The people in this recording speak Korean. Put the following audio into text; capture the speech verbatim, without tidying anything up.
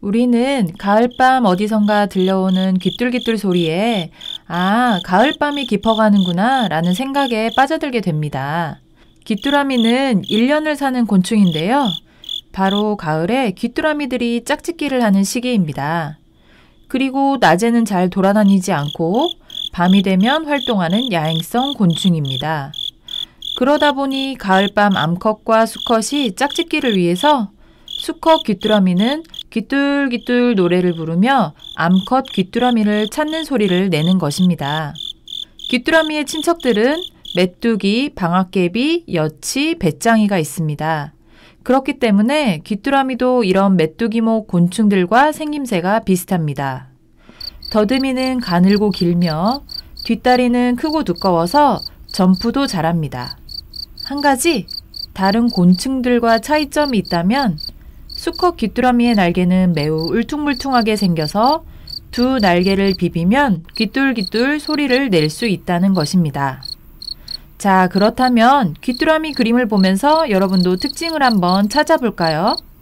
우리는 가을밤 어디선가 들려오는 귀뚤귀뚤 소리에 아, 가을밤이 깊어가는구나 라는 생각에 빠져들게 됩니다. 귀뚜라미는 일 년을 사는 곤충인데요. 바로 가을에 귀뚜라미들이 짝짓기를 하는 시기입니다. 그리고 낮에는 잘 돌아다니지 않고 밤이 되면 활동하는 야행성 곤충입니다. 그러다 보니 가을밤 암컷과 수컷이 짝짓기를 위해서 수컷 귀뚜라미는 귀뚤귀뚤 노래를 부르며 암컷 귀뚜라미를 찾는 소리를 내는 것입니다. 귀뚜라미의 친척들은 메뚜기, 방앗개비, 여치, 배짱이가 있습니다. 그렇기 때문에 귀뚜라미도 이런 메뚜기목 곤충들과 생김새가 비슷합니다. 더듬이는 가늘고 길며 뒷다리는 크고 두꺼워서 점프도 잘합니다. 한 가지 다른 곤충들과 차이점이 있다면 수컷 귀뚜라미의 날개는 매우 울퉁불퉁하게 생겨서 두 날개를 비비면 귀뚤귀뚤 소리를 낼 수 있다는 것입니다. 자, 그렇다면 귀뚜라미 그림을 보면서 여러분도 특징을 한번 찾아볼까요?